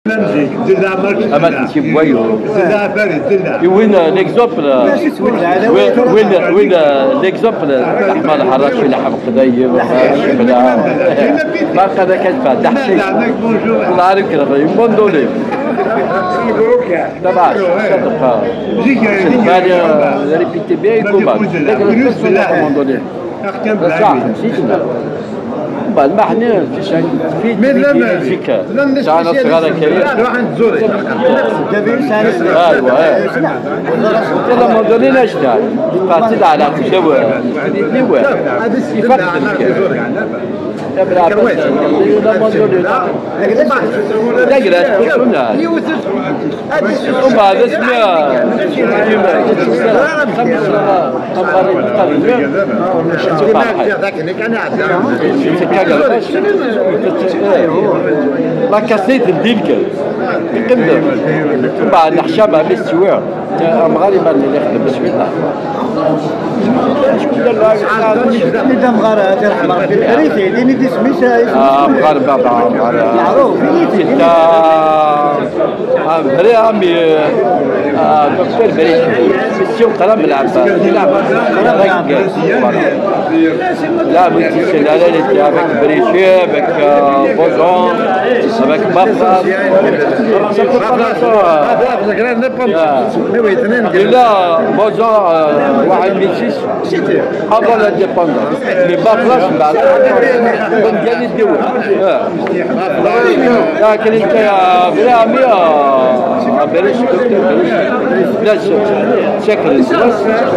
اما تمشي بوايو وين ليكزومبل وين ليكزومبل احمد الحراش في لحم قضيه ما هذا كتفه تحشي الله عليك يمون دولي طبعا صدق ريبيتي بيان كومبات صح نسيتنا بعد ما حنا في فيك تاعنا صغار كبير واحد زوري ايوا يلا ما دوليناش تاع قاتل على مشاو اللي هو يفقد لا بالعكس لا ما دولينا لا جلاس كنا وبعد اسمها ما كاسيت الديلكا يقدر بعد نحشبها بالاستواء مغاربه اللي يخدم بسم الله اللي مغاربه ترحم ريتي اللي دي سميتها مغاربه معروف بري عمي دكتور بري سيو قلم العباس لا بنتي سلالة avec Bréchet, avec Bozon, avec Bafra. là, Bozon, واحد من سيس avant l'indépendance. Mais Bafra, c'est gagné الدول. لكن انت يا بلا عمي بلاش لا شكل السلاس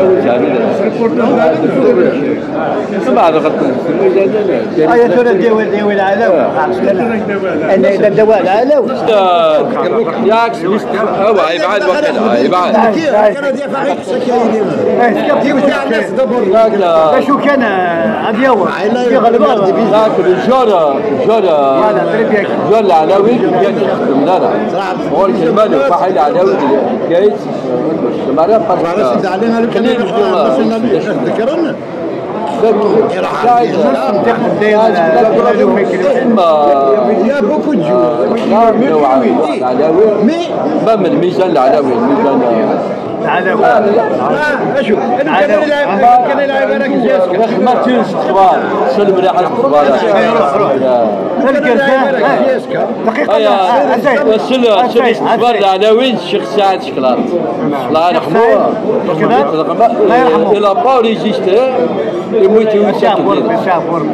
بعد غطى هيا ترى ديوي العلاوي انا اذا دواء العلاوي ياكس هو يبعد وقتها يبعد شو كان اديوه في غلبه لكن الجوره العلاوي كانت تخدم لنا هو الكلمه واحد العلاوي كايت مرة سيد علينا ذكرنا يا بوكو ما من الميزان العلاوي الميزان العلاوي اشوف كان يلعب هناك جاسك ما تنسى اخبار سلم لي على الاخبار دقيقة اخبار العلاوين الشيخ سعد شكلاط الله يرحمه الله يرحمه الى با ريجيستري يموت يسافر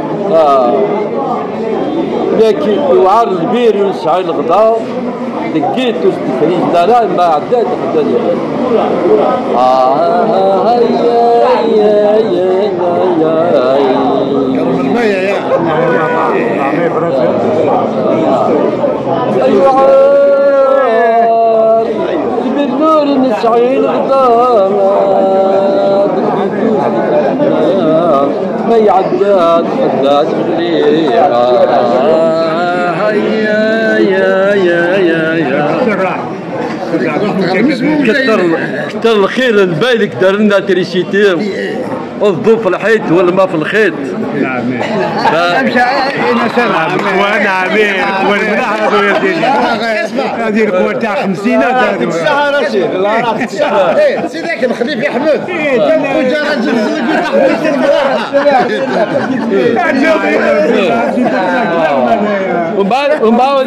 لكن يوعر البير ينسعي الغداء دقيت وستكريز لا ما عدات حتى كرم المية يا ايوه بالنور نسعي الغداء ما يعدات حدات بالليل كتر الخير البايلك دار لنا تريسيتي الضو في الحيط والماء في الخيط. نعم. وانا عمير والملاح هذو يا سيدي. هذه القوة تاع خمسينات هذو. الساعة رشيد الله راح الساعة. سيدك الخليفة أحمد. وجا راجل زلقي تحت وما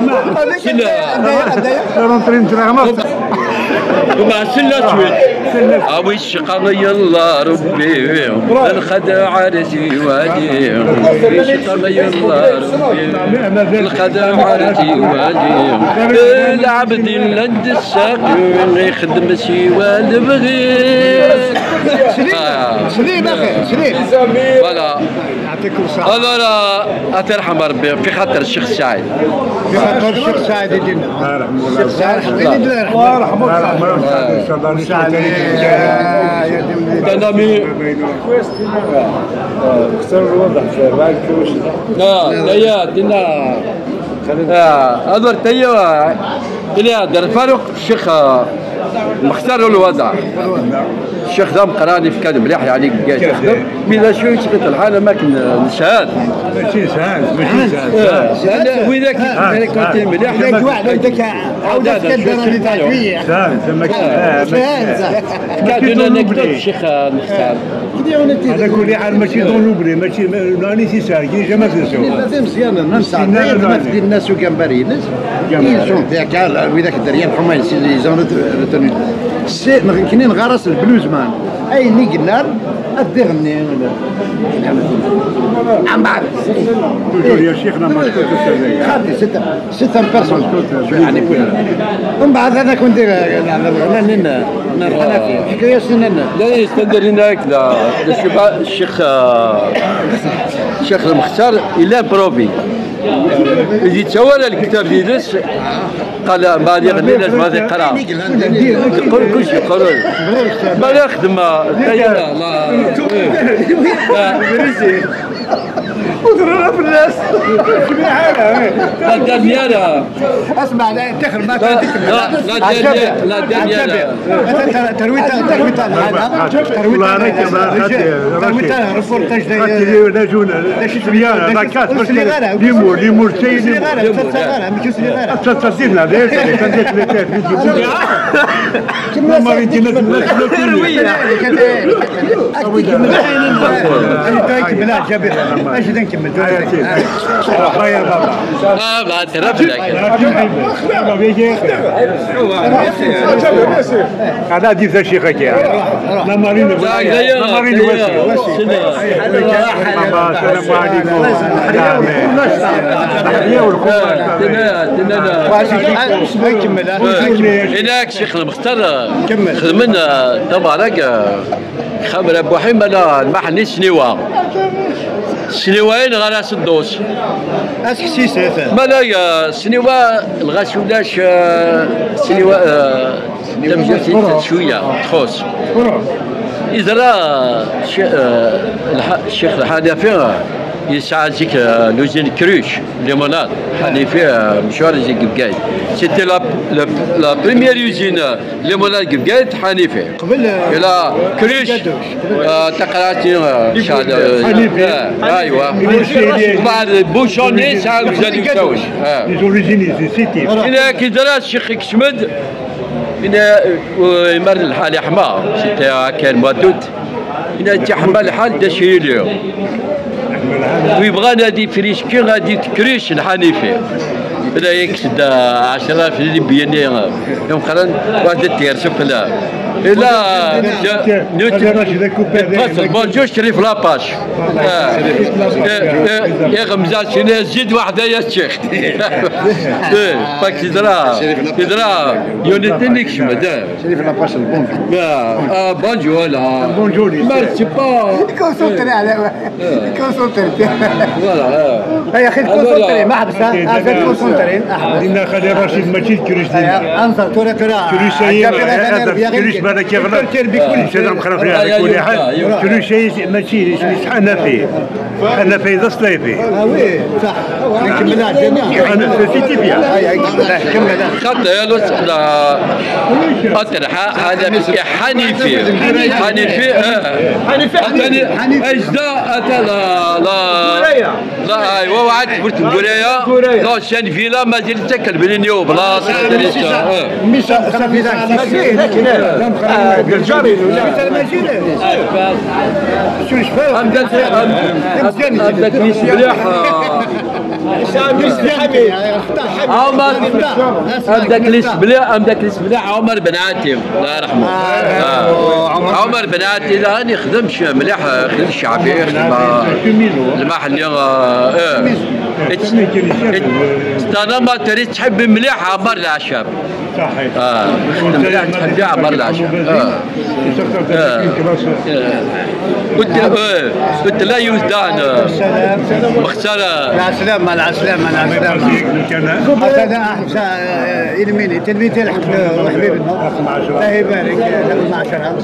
ومع سلة شوي أويش قضي الله ربي الخدع رزي وادي أويش قضي الله ربي الخدع رزي وادي العبد لد الساق يخدم سوى البغي سليم أخي سليم فوالا أنا أترحم ربي في خاطر الشيخ سعيد في خاطر الشيخ سعيد يدينا الشيخ سعيد الله يرحمه ان شاء الله نشوف تنامي خسر الوضع في بالك وش لا يا دينا أدور تيا إلى در فاروق الشيخ مختار الوضع الشيخ ذا مقراني في كان مليح يعني قاعد يخدم بلا شويه شغلت الحاله ما كان نشهد ماشي سهل ماشي سهل وإذا كنت مليح ذاك واحد هذاك عاودة كدر اللي تاع فيه سهل كادونا نكتب الشيخ نختار على كل حال ماشي دون لوبري ماشي راني سي سهل كي جا ما تنسوا مزيان الناس مثل الناس وكان بارين يجون تاعك وذاك الدريان حماين سي زون سي كاينين غرس البلوز مان اي نيك النار الدغني عم بعد يا شيخنا ما كنت خاطي ستة بيرسون يعني ومن بعد هذا كنت الحنفي حكايه سنن لا يستندر هناك لا الشيخ المختار إلا بروبي يجي تولى الكتاب يدرس قال ما غادي غني لازم غادي يقرا يقول كل شيء يقولوا ما يخدم لا وضرنا في الناس لا دانيالا اسمع لا تخر ما لا دانيالا ترويت ريبورتاج ليمور هذا دي ذا شيخك يا لا مارين لا مارين هناك شيخ المختار خدمنا تبارك خبر ابو حمد المحني سنيوه سنيوين غراس الدوس اسك سيسه مالا سنيوه الغاسولاش سنيوه تمجرتي شويه تخوص إذا الشيخ الحنفي يسعى زيك لوزين كروش ليموناد حنفي مشوار زيك بقايد سيتي لا بريمير يوزين ليموناد بقايد حنفي قبل لا كروش تقراتي حنفي ايوا بعد بوشوني ساعه مزال يساوي ليزوريجيني سيتي إذا كي درا الشيخ كشمد إن يمر الحال حما سيتي كان مودود إن تحمل الحال دا شيليو ويبغى نادي فريشكي غادي تكريش الحنيفي بدا يكسد 10,000 اللي بيني يوم قرن واحد تيرسف لا لا نوت بونجو شريف لاباش يا غمزات شنو زيد واحده يا شيخ فاك تدرا يونيتنيك شمدا شريف لاباش البونجو بونجو لا بونجو ما سي با كونسونتري على كونسونتري فوالا يا اخي كونسونتري ما حبس هذا كونسونتري دينا خلي رشيد ماشي كريش انظر ترى كريش بالك يغلط شنو مخرف على كل حال كريش ماشي حنفي حنفي ذا صليبي وي صح نكملها الجميع انا سيتي بيان كملها خاطر يا لوس اطرح هذا حنيفي اجدا اتا لا ايوا وعد قلت قرايه لا شان فيلا ما زلت تاكل بالنيو بلاصه مش صافي ذاك الجاري ولا شو شفاه عندك مليح عندك الاسبلاح عمر بن عاتم الله يرحمه عمر بن عاتم لا يخدمش مليح خدم الشعبي المحلي انا ما تريد تحب مليح عمر العشاب صحيح مليح تحب عمر العشاب قلت لا يوزدان مختار مع السلامة مع السلامة مع السلامة هذا أحسن إلميني تلميذ الحفل وحبيبنا الله يبارك له مع شرها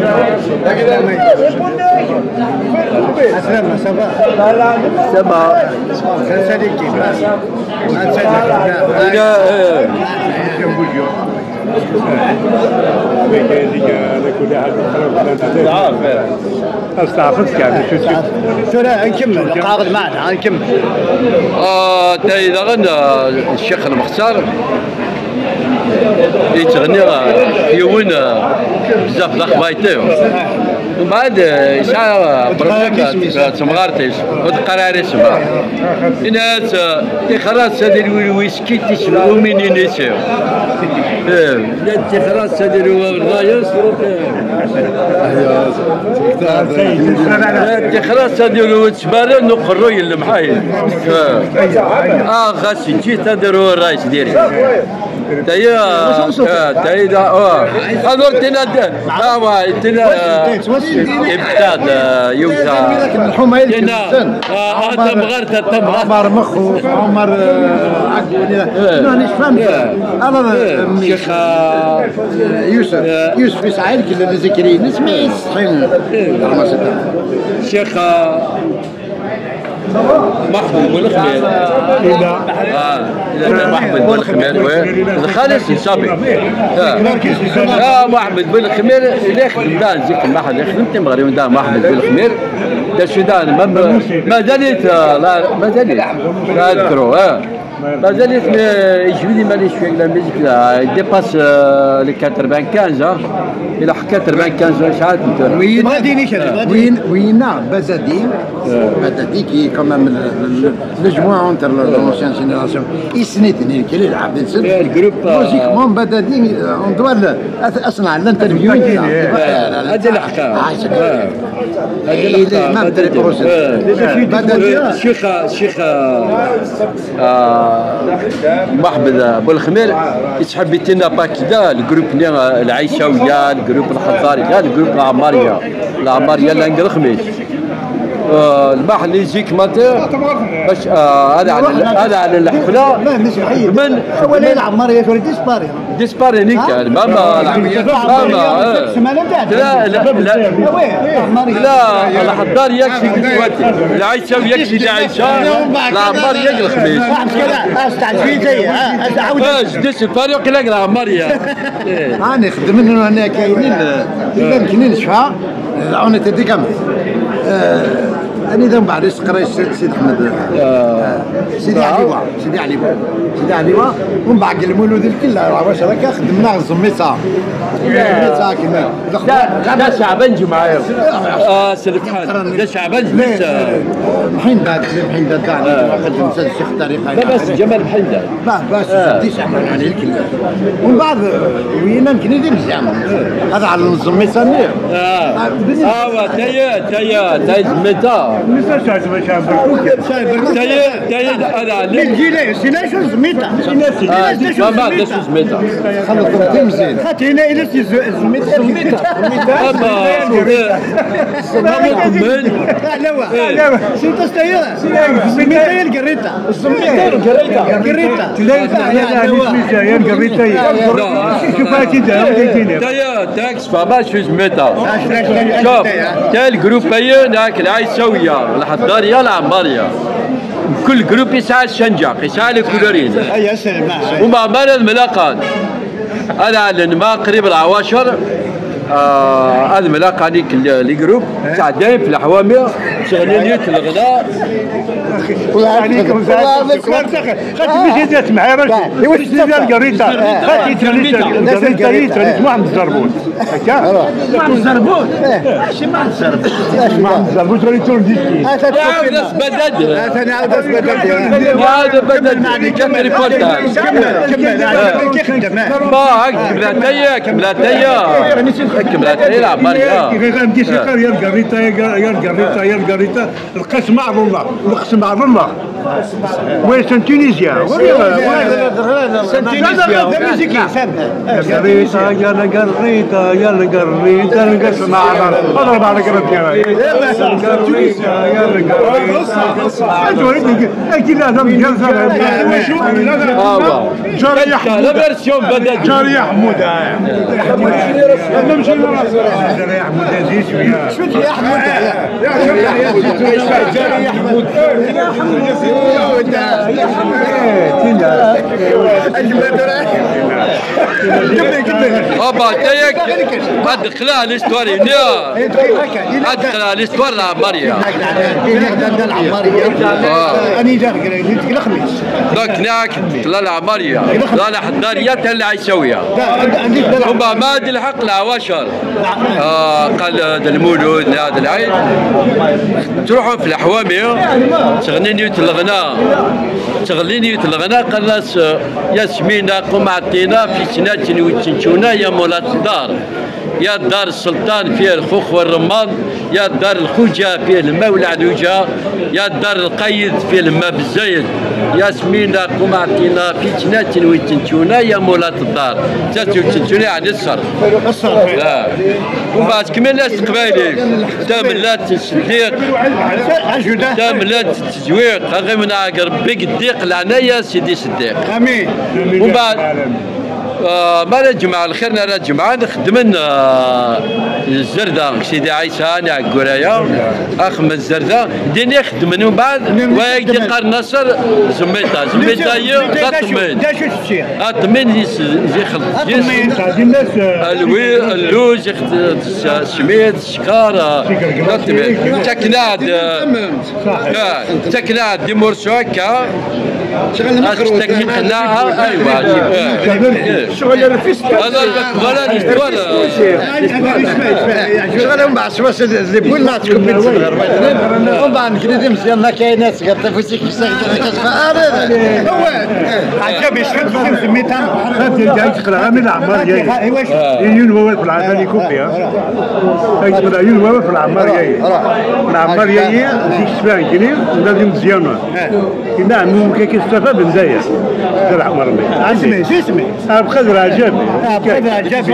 السلامة صباح استعرضت يعني شو لا نكمل قاعد معنا نكمل. إذا غنى الشيخ المختار يتغني يون بزاف لاخبايتو ومن بعد يسعى برشا تمغارتيش وتقراريش ما الناس خلاص هذا الويسكي تشربوا منين يسيو خلاص هذا الرايس خلاص هذا التبالة نقروا المحايل خاص جيت هذا هو الرايس ديالي تايا هذول تنا ابتاد يوزا الحمايل تنا تمغرت عمر مخو عمر عقل مانيش فهمت انا شيخ يوسف اسماعيل كل الذكرين اسمي صحيح شيخ محمود بالخمير لا محمود بالخمير خالص يصابي محمود بالخمير اللي خدم دان زيك ما حد خدمت مغربي دان محمود بالخمير دا سودان ما زالت ما زالت لا اذكروا ما زالت يجبدني مانيش في لا ميزيك ديباس لي 95 الى 95 ساعات وين بزادين كي كمان لجموع انتر لونسيان جينيراسيون يسنيتني كي يلعب الجروب موسيقمون بزادين اون دوا اصنع الانترفيو هذه الحكايه الشيخ محمد بالخمير يسحب يتنا باكدا الجروب العيشاويه الجروب الحضاريه الجروب العماريه اللي عند الخميس المحل اللي يجيك ماتير باش هذا على الحفله من هو لا العماريه تولي ديسباري نيك ماما لا الحضار يكفي دلوقتي العيشه يكفي العيشه العمار يجي الخميس استعجل زي باش ديس الفريق يلاقي العماريه انا خدمنا هنا كاينين شفاء انا تدي كم أنا ذنب بعد قريت سيد أحمد سيدي علي ومن بعد المولود الكل واش راك خدمنا الزميتها لا شعبنجي معايا سلفحان لا شعبنجي محين بعد كاع خدم الشيخ طريقه لا بس جمال محين باش ديش عمل عليه الكل ومن بعد وين يمكن يدير مزيان هذا على الزميتها تايا زميتها تايا هذا الجيلي سينا شو زميتها ما داش زميتها خلطوا مزيان خاطر هنا الى زميتها لا سيت استيرا زميتها القريته الزميتها القريته تايا تاكس فباش في زميتها شوف تاع الجروب هناك العيساويه الحضاريه العماريه كل جروب يسعى الشنجاق يسعى الكولورين ومع مال الملاقات انا على ما قريب العواشر هذا الملاقه هذيك لي جروب تاع دايم في الحوامر شغالين الغناء خاطر مش معايا راسي واش ديال القريطه خاطر القريطه محمد الزربون هكا محمد الزربون ماشي محمد الزربون محمد الزربون تولي ترديكي ناس بدد انا عاود بدد هذا بدد كم ريبورتاج كملاتيا العماريه غندي شكر يا القريطه القسم مع الله القسم مع الله وين تونيزيا قريطة يلا قريطة يلا قريطة نقسم على اضرب على قريطة يلا قريطة اكيد لازم جلسة جريح لا فيرسيون بدات جريح حمود نمشي جريح حمود زيد شوية يا حمود يا حمود تايك هاد خلال الاستواري هاد خلال الاستوار العمارية أنا جاك الخميس ذاك ناك خلال العمارية خلال حضارية تاع عيساوية ثم ما هاد الحق العواشر قال هذا المولود هذا العين تروحوا في الحوامي تغنيني وتلغنا تغليني وتلغنا قال ناس ياسمينا قم عطينا في سنة وتنشونا يا مولاة الدار يا دار السلطان فيها الخوخ والرمان يا دار الخوجة فيها الماء والعدوجة يا دار القيد فيها الماء بالزايد ياسمينا قم عطينا في سنة وتنشونا يا مولاة الدار سنة وتنشونا يعني الصرف لا وبعد كمان ناس قبايلي تاملات الصديق تاملات التزويق غير من ربي الديق العناية سيدي صديق امين وبعد ما نجمع الخير نجمع نخدم الزردة سيدي عيسى ناع قرايا اخم الزردة ديني يخدم من بعد ويجي قار نصر زميتا هي تطمين اطمين زي خلط الوي اللوز السميد الشكار تطمين تكناد دي مرسوكا اشتكي قناعة ايوا شغل الفيست هذا ولا الاستوار شغل من بعد سواس اللي بقولنا تكون بنت صغير ومن بعد كده مزيان ما كاينات قالت فوسيك يستخدم كتفا هو عجب يشحن في سميتها خاف جاي تقرا من الاعمار جاي يجون هو في العمل يكوبيا يقرا يجون هو في العمار جاي العمار جاي ديك سبان كبير لازم مزيانه كنا ممكن كيستفاد من زايا العمار اسمي بقدر عجب بقدر عجب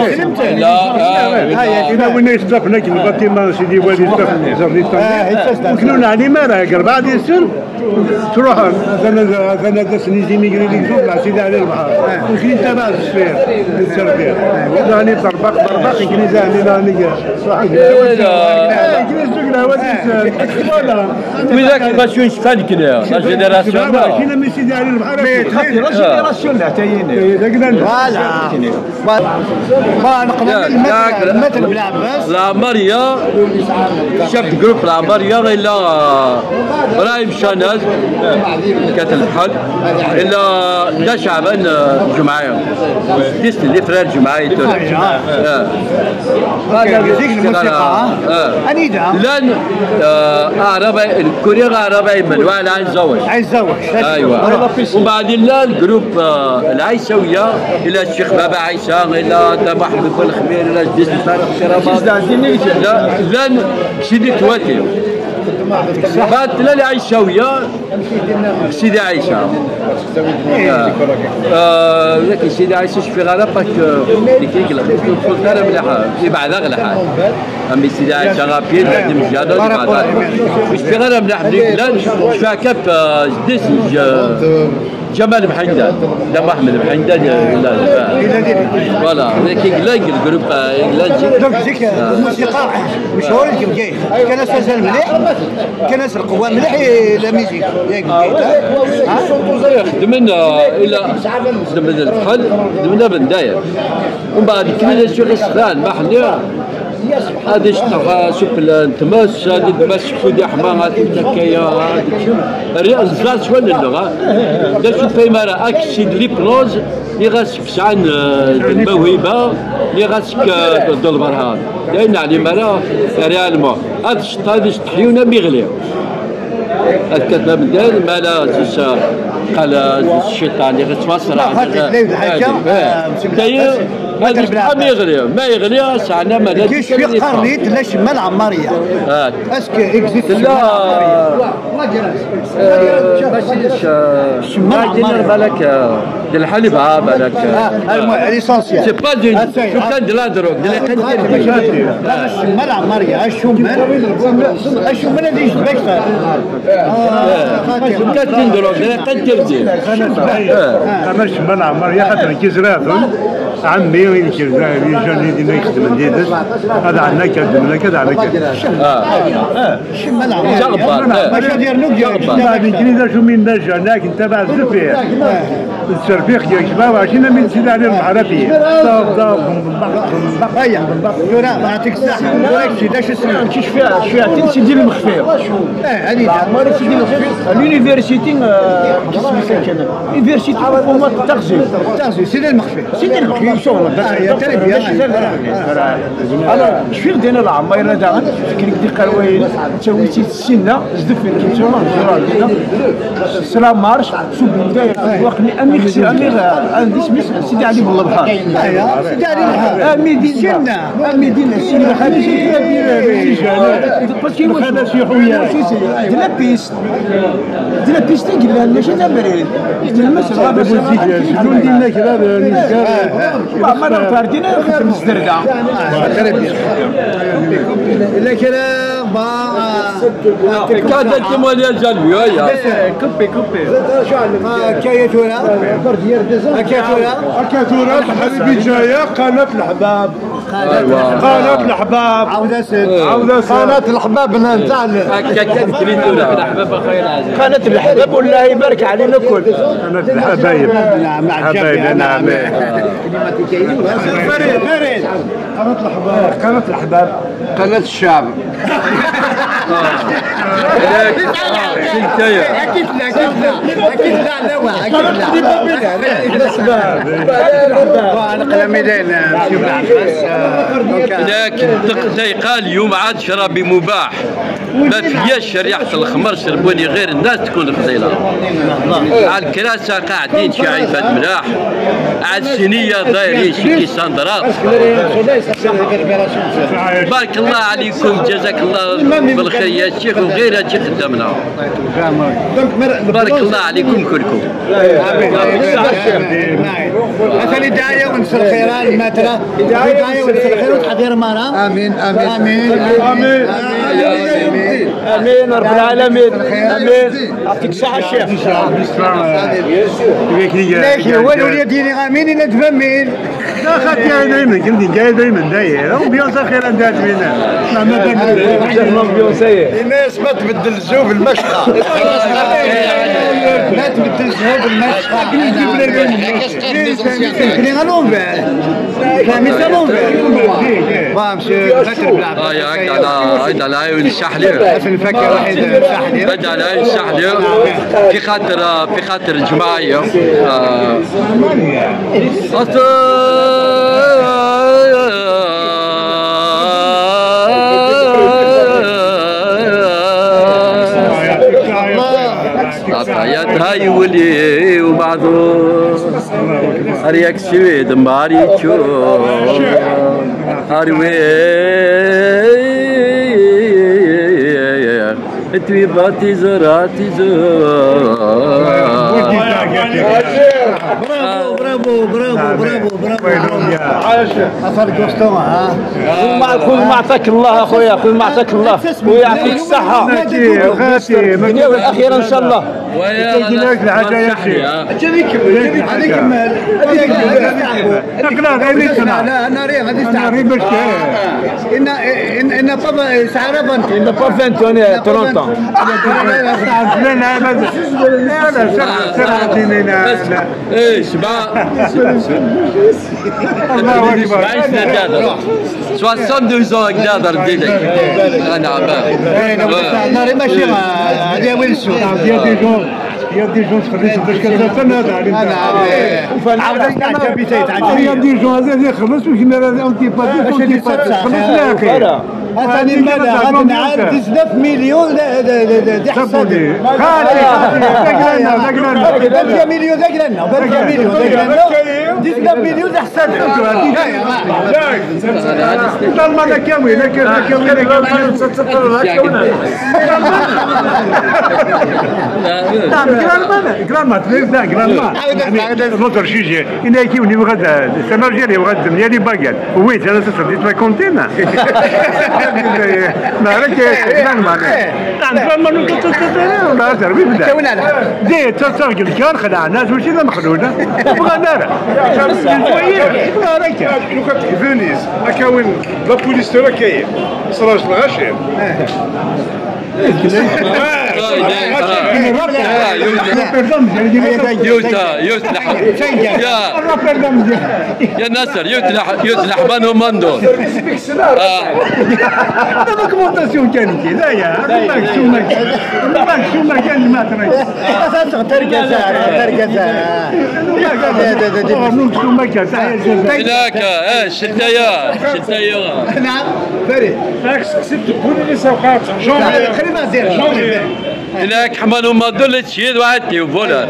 لا إذا وين يستفنا كنا بطيما سيدي والي يستفنا زرني وكلونا على ما قال بعد السن تروح انا دسني زي ميغري لي زوج سيدي على البحر وكاين تبع السفير التربيه راني طربق كني زاني راني صح ولا وذاك باش يشفان كنا لا جينيراسيون كاين من سيدي على البحر لا جينيراسيون لا تايين ما نقدر مثل بالعباس العمارية شفت جروب العمارية إلا رايم شاناز كانت الحل إلا دا شعبان جمعية ديس اللي فرار جمعية ديك الموسيقى أنيدا لأن عربي الكوريا عربي من وعلى عايز زوج أيوة وبعدين لا الجروب العيسوية إلى الشيخ بابا عيسى إلى دم أحمد بن الخمير إلى جديد الفارق لا لأن سيدي تواتي بعد لا العيسوية سيدي عيسى لكن سيدي عيسى شفي غرابك لكي الفلتر مليحة بعد أغلى حاجة أمي سيدي عيسى غابين قدم جادة مش في غرام مليح لا شفي كاب جديد جمال محمدان دم احمد محمدان فوالا لكن لا الجروب دونك ديك الموسيقى مشهور كيف جاي كان سازال مليح كان القوى مليح لا ميزيك ياك خدمنا الى خدمنا الفحل خدمنا بنداير ومن بعد كنا شغل سخان ما حنا هذه شطح شوف التماس هذه التماس فودي حمار هذه التكاية هذه الزاز شوال اللغة دا شوف في مرة أكسيد ليبروز اللي غاسك سعان الموهبة اللي غاسك ضد البرهان لأن على مرة ريالمون هذا الشط هذا شطحيونا ميغليو هذا كتنا بدال مالا زيسا قال الشيطان يتواصل عند ما يغلي ما يغلي ساعنا ما كاينش في قرنيت لا شمال عماريه اسكو اكزيست لا شمال عماريه بالك ديال الحليب بالك ليسونسيال سي با دي شو كان ديال لا دروك لا شمال عماريه الشمال اللي يجبك كان دروك كان تبدي انا شمال عماريه خاطر كيزرافون عمي وين كيزرافون يجوني ديما يخدم ديدس هذا عندنا كذا كذا عندنا كذا شمال عماريه باش ديال نوك بعد الكنيسه شو من نجا هناك انت بعد الزفير السرفيق يا شباب عشان من سيد عليهم العربيه هيا يورا ما يعطيك الصحه هادشي داش اسمه كيش فيها تنسي ديال المخفيه هذه عمارة سيدي المخفيه اليونيفرسيتي يونيفرسيتي حكومه التغذيه سيدي المخفي شغل يا تربيه انا شفيق دينا العماير داغن كريك دي قروين تسويتي السنه زدف كيمشي الله السلام مارش شوف البدايه وقني امير عندي سميت سيدي علي بالله بحار سيدي علي بحار مدينه مدينه السينما خارجيه باسكو هذا شي خويا دي لا بيست قلنا ماشي تمرين المسرح باش شنو دينا كذا ما نفردينا في الزرقاء لكن كاد التمويل جالبي يا كوبي كاتورا حبيبي جايه قناه الحباب قناه الحباب عاودة قناة الحباب نتاع قناة الحباب والله يبارك علينا الكل قناه الحبايب حبايب نعم فريد قناه الحباب قناة الشعب اكيد لا نقل ميدان لكن دقيقة اليوم عاد شرابي مباح ما فياش شريعة الخمر شربوني غير الناس تكون فضيلة على الكراسة قاعدين شي عيفات ملاح على السنية دايرين شي كيساندرات بارك الله عليكم جزاك الله بالخير يا شيخ وغير هادشي خدامنا بارك الله عليكم كلكم مثلا داعية ونصر خيران مثلا داعية ونصر خير وتحضير مرة امين امين رب العالمين امين يعطيك الصحة الشيخ لكن هو الوليد ديالي غامين الا تفهمين لا خاطي انا دايما كنت جاي دايما داير وبيونسا خير عندها فينا الناس ما تبدل الزوب المشقة ما تبدل الزهور بالمشقة كلي غالون فهمي سالون فهمشي فكر بالعب هيدا العيون الشحلة الفكر واحد شحلي هيدا العيون الشحلة في خاطر الجماعية عطايات هاي ولي وبعضو هريك سويد ماري تشو هروي اتوي باتي زراتي برافو اثر كوستوما خذ ما اعطاك الله اخويا خذ ما اعطاك الله ويعطيك الصحة اخيرا ان شاء الله ويا الحاجة يا شيخ هذيك مال لا انا ريح هذه باش ان بابا سعره بنت ان با 20 انا 30 لا لا لا لا ايه شباب الله اكبر 62 ans قدر ديلك انا عباد ماشي هذه وين السوق Il y a des gens qui خليتهم باش كتفنى هذا انا عاودت عجبتي il y a des gens هذا خمس وكنا اونتي با خمس لاخي ثاني ماذا غادي نعرف 9 مليون دي حصاد 3 مليون ذاك لنا 3 مليون ذاك لنا 9 مليون دي حصاد ضمنا كامل الوتر شيجي إنه يكون يبغى السنرجيري يبغى الدنيا اللي باقي وين أنا تصدق تراكونتينا ما رك ما ما نقطة لا تربي بدا دي تصدق الكار خدع الناس وش إذا مخلونا بغى نرى بغى رك لو كنت فينيس أكون لا بوليس ترى كيف صراحة الغشيم يا ناصر يتلح بانو ماندو دوكيومونطاسيون كانت لا يا شو ما كان ما ترى هناك شتايا نعم فريد كسبت كل السوقات خلينا نزير هناك حمانو ماندو لتشيد وعدتي وفولا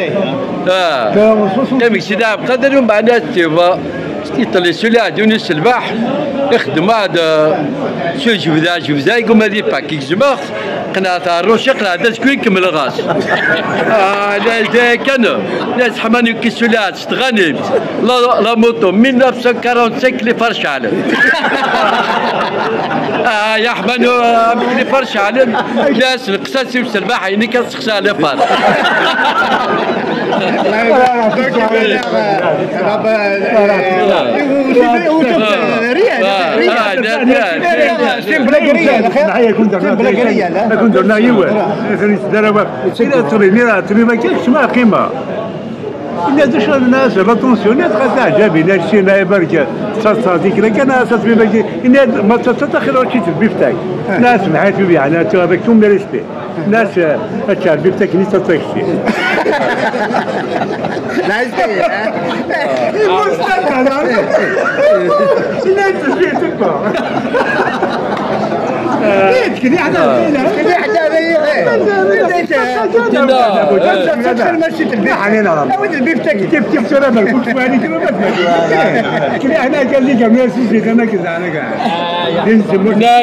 كم يكسيدا بقدر يوم بعد تيفا يطلع سلاح دون السلباح يخدم هذا شو جبدا يقوم هذه باكيك زماخ قناة الروشة قناة شكون يكمل الغاز لا كانوا ناس حمانو كسولات تغني لا موتو 1945 اللي فرش علم يا حمانو اللي فرش علم ناس القصاص والسلباح يعني كتسقسى على فار كنت درنا يوا دروا سيدا تري ما كاينش ما قيمه إلا دوش الناس لاتونسيونات خاصها عجبي لا شي لا برك تصديق لك انا اساس بي إلا ما تتخذ شي بيفتاك ناس معاك يعني تو افيك تو مي ريسبي ناس تشار بيفتاك ني تطيخشي نايس المستقبل لا تسبيتك كذي حدا كذي حدا كيف ترى ما كنت ماني كذا انا قال لي كم ياسوس انا كذا انا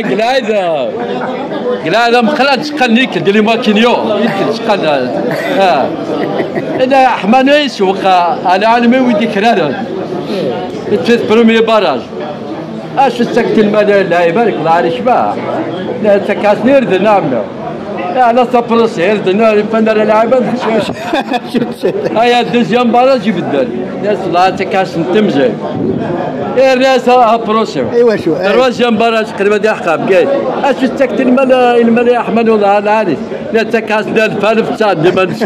قال مخلات تقنيك ديري ماكينيو تقن انا حمانو يسوق على عالمي ويدي كرارن الثلاث برومي باراج اش سكت المال لا يبارك الله على شباب لا تكاسني يرد نعمله لا صبرس يرد نار فندر اللاعبين هيا الدوزيام باراج يبدل ناس لا تكاسن تمزي يا ناس ابروسيو ايوا شو الروزيام باراج قريبا دي حقاب قال اش سكت المال يا احمد والله العالي لا تكاسن الفالف تاع دمنس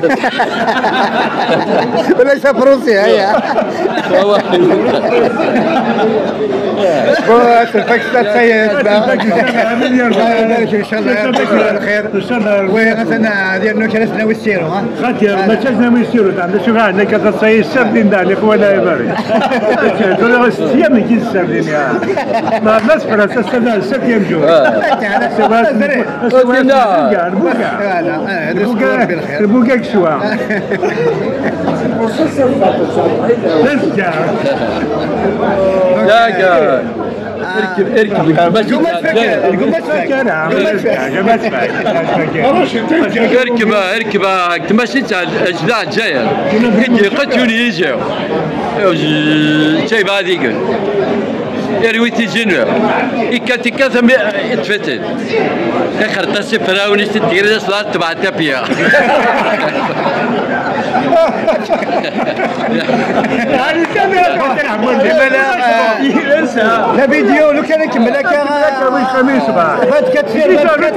ولا صبروسي هيا فكسة سيد ان شاء الله يعطيك الخير ان شاء الله وغسنا ديالنا كنسنا ويسيروا ها خاطر ما كنسنا ويسيروا تعمل شوف عندنا كتصاي السردين دا الاخوان يبارك تقول السيام يجي السردين يا ما الناس فرنسا استنى السردين جو البوكاك شو اركب اركب تمشيت على الاجزاء الجايه قتلوني يجيو شيء بعد يقول يرويتي جنوب إكاتي كذا اتفتت كخرطة سفرة ونشت تجري صلاة تبعتها فيها يعني كاميرا لا فيديو لو كان يكمل هكا الخميس فات كتفير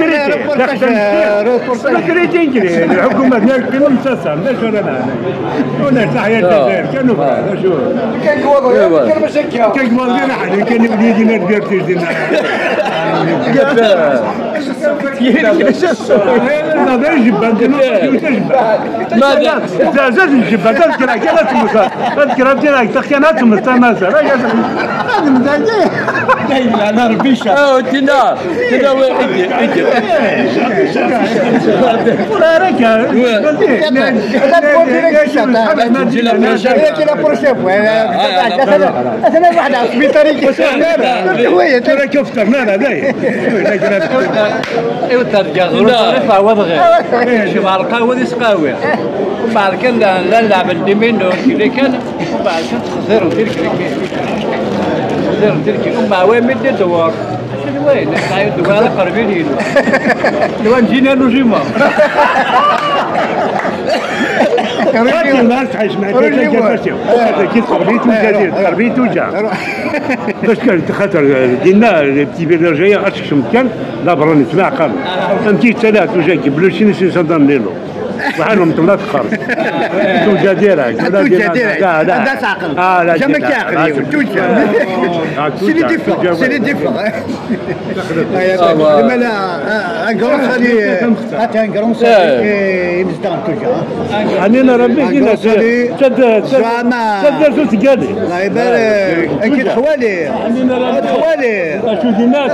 الحكومة ديال قيمة مساسة لا شو انا ولا تحية الجزائر كانوا شو كان كواغو كان مشكل كان كواغو كان يدينا ديال هذا الجبان ماذا؟ زاد الجبان تذكر كانت مسار تذكر كانت مستمسة هذا انا ربيشه تنار اجي ولا راك انا واحد في طريق شويه ترى كفتر لا داي ايوا ترجع غرفه وضغي شوف على القهوه دي سقاوي ومن بعد كان لا نلعب اليمين اللي كان ومن بعد كان تخزر ودير كي ومن بعد وين مدي الدوار شنو وين نحن الدوار قريبين لو جينا نجيما راجل ما تعيش مع كي تربيت وجا باش كانت خاطر دينا البتي بيلرجيه غتشم كان لا براني تبع قام فهمتي ثلاث وجا بلوشين سي صدام ليلو وحالهم طلات خرج توجا ديرك لا هذا تعقل جمك يعقل توجا سي لي ديفون لا انكرون هذه حتى انكرون يمزدان توجا انا ربي كنا تد زوت قادي الله يبارك اكيد خوالي شوف الناس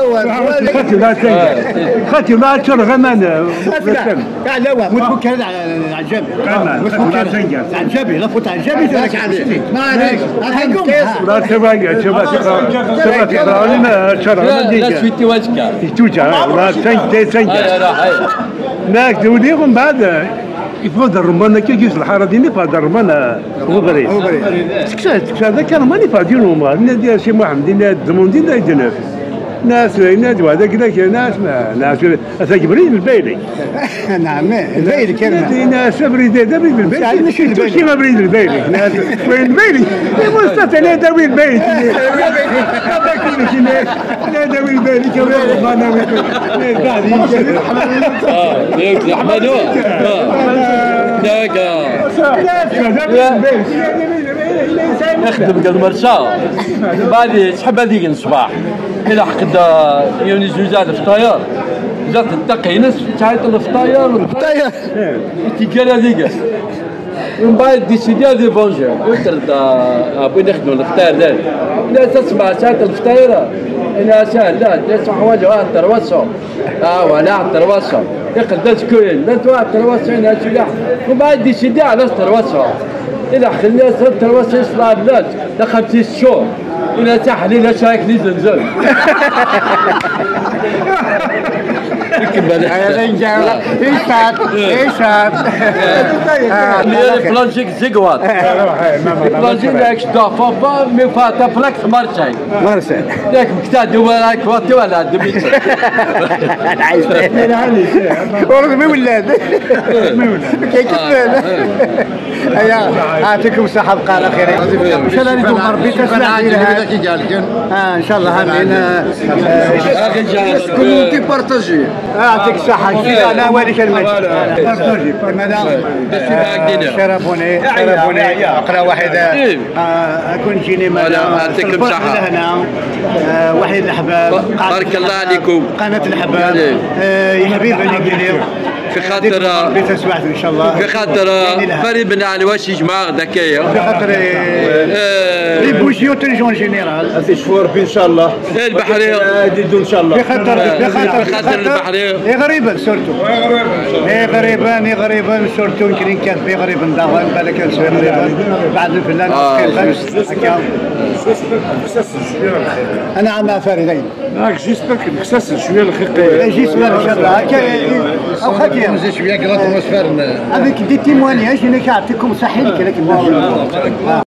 خاتي ما تشر غمان لا متفك هذا على الجبل على الجبل لا فوت على الجبل ما عليك لا تبغى تبغى ما شر لا سويتي وجهك توجا لا تنجا ناك دوليهم بعد يفضل الرمان كي الحاره ديني فهذا الرمان غبري هذا كان ماني فادينهم نادي شي محمد دينا دينا يدنا ناس هذا كذا ناس جبريل البيلي نعم البيلي كلمه ناس بريد البيلي شي ما بريد البيلي ناس وين البيلي مستثنى داوي البيلي هذا كل شيء لا داوي البيلي كمان ما انا قاعد يا احمد نخدم قد مرشا بعد تحب هذيك الصباح الى حقد يوني زوجات الفطاير جات التقي نص تعيط الفطاير تيكال هذيك ومن بعد ديسيدي هذا بونجور قلت ابوي نخدم الفطاير ذاك لا تسمع تعيط الفطاير انا سهل لا تسمع حوايج التروسع ولا التروسع يقدر كل لا توعد التروسع هنا سلاح ومن بعد ديسيدي على التروسع إذا خلينا التروسع يصلح بلاد لا 5 شهور إلى تحليل شايك لي زنزل بلانشيك زيغوات بلانشيك داك دافا مي فاتا بلاك مارشاي داك مكتا دوالك واتي ولا دميت ورغم ولاد كيف هيا يعطيكم الصحة بقى على خير ان شاء الله نجيو ربي تسمع ان شاء الله هانينا كومونتي بارطاجي يعطيك الصحة انا والك المجد شرفوني اقرا واحدة اكون جيني يعطيكم الصحة هنا وحيد الاحباب بارك الله عليكم قناة الاحباب يا حبيبي اللي في خاطر بتسمعت ان شاء الله في خاطر فريد بن علي واش جماعه ذكيه في خاطر لي بوجيو تلجون جينيرال في شهور ان شاء الله البحريه يدوا ان شاء الله في خاطر البحريه غريبا سورتو غريبا سورتو يمكن كاتبي غريبا داغون بالك غريبا بعد الفلان هكا انا عم فريدين جيسبر نخسس شويه الخيق جيسبر ان شاء الله او خاطر شويه كلاتموسفير avec des témoignages, je n'ai qu'à te conseiller.